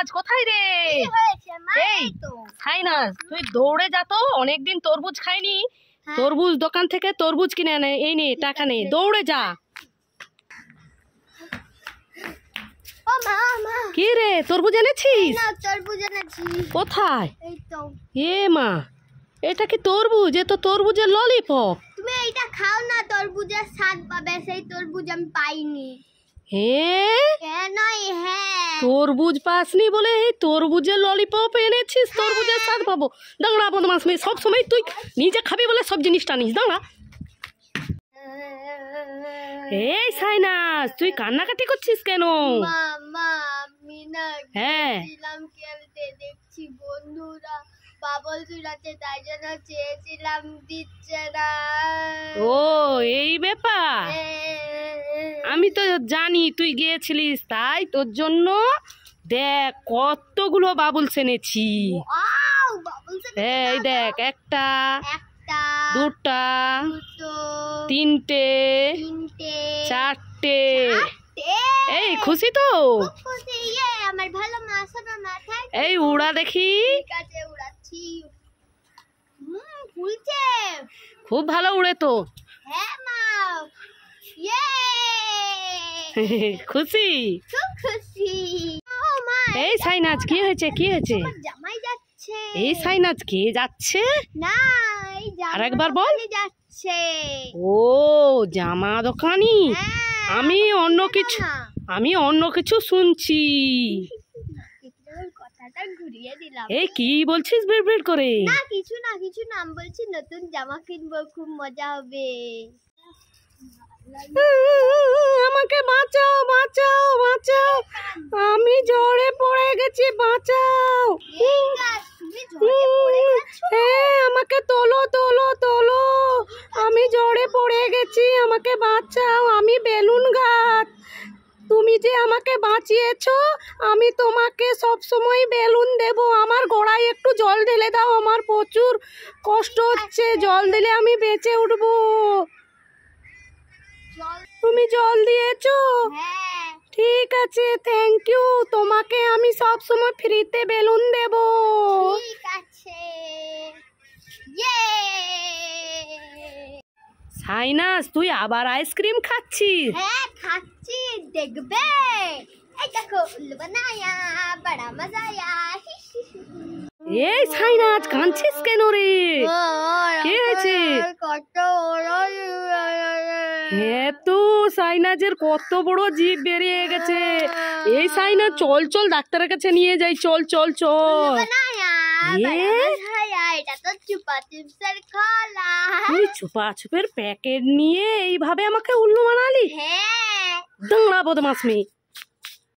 সাইনাজ কোথায় রে? এই সাইনাজ তুই দৌড়ে যা তো, অনেকদিন তরমুজ খাইনি। তরমুজ দোকান থেকে তরমুজ কিনে আনে, এই নে টাকা নে, দৌড়ে যা। কি রে তরমুজ এনেছিস? কোথায়? এ মা, এটা কি তরমুজ? এ তো তরমুজের ললিপপ। তুমি এইটা খাও না, তরমুজের স্বাদ পাবে। সেই তরমুজ আমি পাইনি। তরমুজ পাসনি বলে এই তরমুজের ললিপপ এনেছিস? তরমুজের স্বাদ পাবো? দাঁড়া বদমাস মেয়ে, সব সময় তুই নিজে খাবি বলে সব জিনিসটা নিস। দাঁড়া। এই সাইনাজ তুই কান্নাকাটি করছিস কেন? হ্যাঁ, দেখছি বন্ধুরা বাবল চুলাতে, তাই জন্য চেয়েছিলাম, দিচ্ছে না। ও এই ব্যাপার, আমি তো জানি তুই গিয়েছিলিস, তাই তোর জন্য দেখ কতগুলো বাবুলস এনেছি। এই দেখ, একটা, দুটা, তিনটে, চারটে। এই খুশি তো? আমার ভালো মাছটা মাথায়। এই উড়া দেখি। ঠিক আছে, উড়াচ্ছি। ফুলছে, খুব ভালো উড়ে তো। হ্যাঁ মা, খুশি? খুব খুশি। এই সাইনাজ কি হয়েছে? কি হয়েছে? জামাই যাচ্ছে। এই সাইনাজ কে যাচ্ছে? না, এই জামা আরেকবার বল। যাচ্ছে। ও জামা দোকানি। আমি অন্য কিছু শুনছি। কথাটা ঘুরিয়ে দিলাম। এই কি বলছিস বিড়বিড় করে? না কিছু না, আমি বলছি নতুন জামা কিনবো, খুব মজা হবে। আমাকে বাঁচাও, বাঁচাও, বাঁচাও, আমি জ্বরে পড়ে গেছি, বাঁচাও। হ্যাঁ, আমাকে তোলো তোলো তোলো, আমি জ্বরে পড়ে গেছি, আমাকে বাঁচাও। আমি বেলুন গাছ, তুমি যে আমাকে বাঁচিয়েছো, আমি তোমাকে সব সময় বেলুন দেব। আমার গোড়ায় একটু জল ঢেলে দাও, আমার প্রচুর কষ্ট হচ্ছে, জল দিলে আমি বেঁচে উঠবো। তুমি জল দিয়েছো? ঠিক আছে, থ্যাংক ইউ। তোমাকে আমি সব সময় ফ্রিতে বেলুন দেব। ঠিক আছে। সাইনাজ তুই আবার আইসক্রিম খাচ্ছিস? হ্যাঁ খাচ্ছি, দেখবে। এই দেখো, উল্লু বানায়া, বড়া মজা আয়া। এই সাইনাজ কাঁদছিস কেন রে? কি হয়েছে? হ্যাঁ তো সাইনাজের কত বড় জিভ বেরিয়ে গেছে। এই সাইনাজ চল চল ডাক্তারের কাছে নিয়ে যাই, চল চল চল। এটা তো চুপা চিপসের খোলা। তুই চুপা চুপের প্যাকেট নিয়ে এইভাবে আমাকে উল্লু বানালি? হ্যাঁ। দাঁড়া বদমাস মেয়ে।